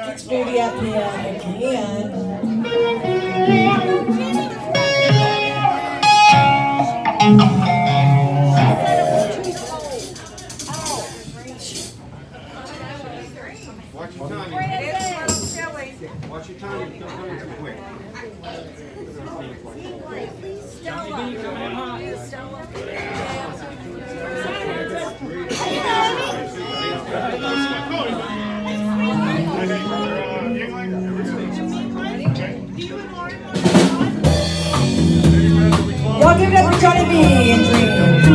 It's Ruby up here again. Watch your time. Watch your time. Don't go too quick. Y'all give it up for Johnny B and Dream.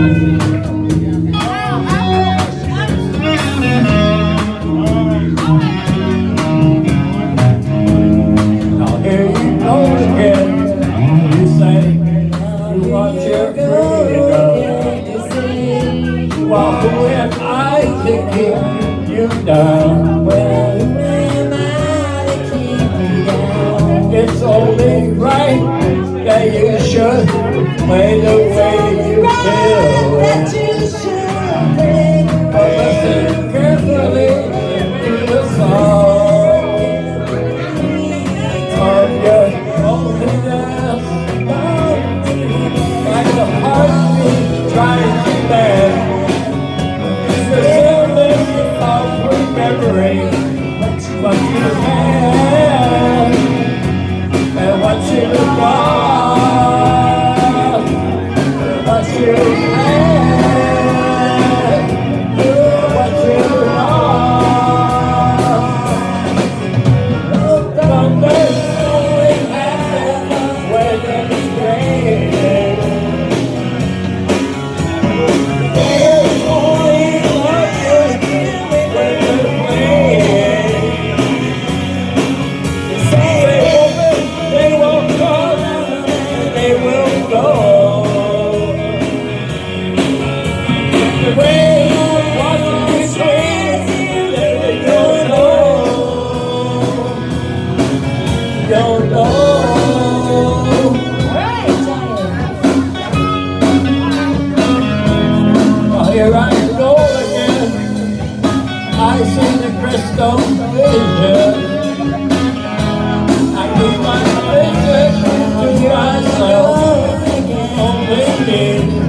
Now here you go again. You say you want your freedom. While when I can keep you down. Well, it's only right that you should play the way you feel. But listen carefully to the song of your loneliness, like a heartbeat trying to bend. The stillness of remembering what you had and what you lost, what you had, what you lost. Thunder only happens when it's raining. There's only love when you're playing. You say they won't come, they will go. The rain washes you clean, they don't know. Don't know. Well, here I go again. I see the crystal vision. I keep my vision to myself. Only me.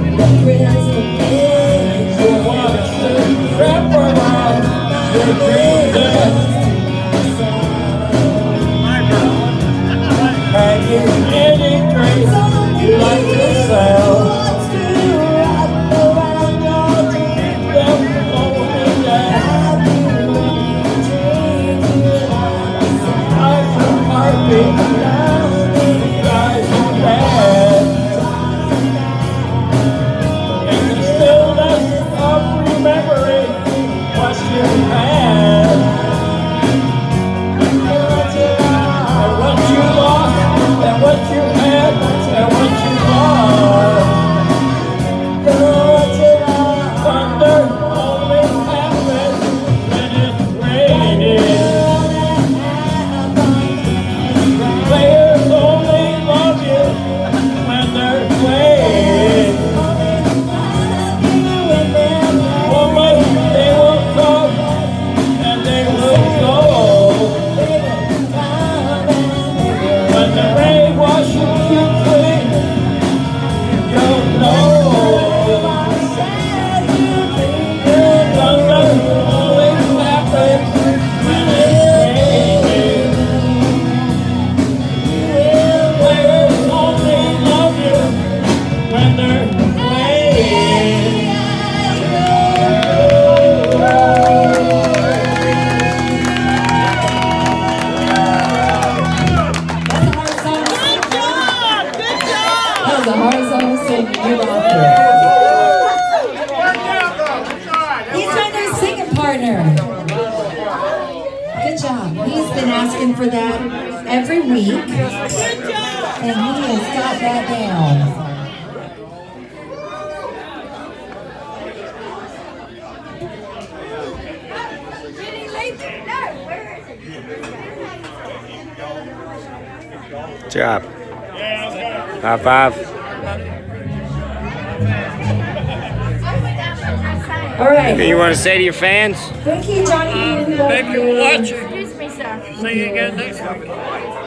Who wants to wrap around your dreams? Have you any dreams you like to sell? Them only down. I'm a heartbeat. Guys are bad. In the stillness of remembering what you had. And what you lost, and what you had, and what you lost. Thunder only happens when it's raining. Players only love you when they're playing. Woman, they will come and they will go. When the rain washes you clean, you don't know. Thunder only happens when it's raining. Players only love you when they're playing. That was a hard song to sing. Get off here. He's my new singing partner. Good job. He's been asking for that every week. And he has got that down. Good job. High five. All right. Anything you want to say to your fans? Thank you, Johnny. Thank you for watching. Excuse me, sir. See you again next week.